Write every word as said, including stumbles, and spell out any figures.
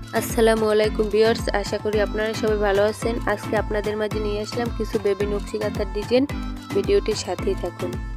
আসসালামু আলাইকুম ভিউয়ার্স, আশা করি আপনারা সবাই ভালো আছেন। আজকে আপনাদের মাঝে নিয়ে আসলাম কিছু বেবি নকশি কাঁথার ডিজাইন। ভিডিওটির সাথেই থাকুন।